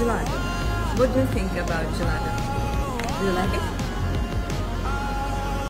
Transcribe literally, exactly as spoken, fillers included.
gelato. What do you think about gelato? Do you like it?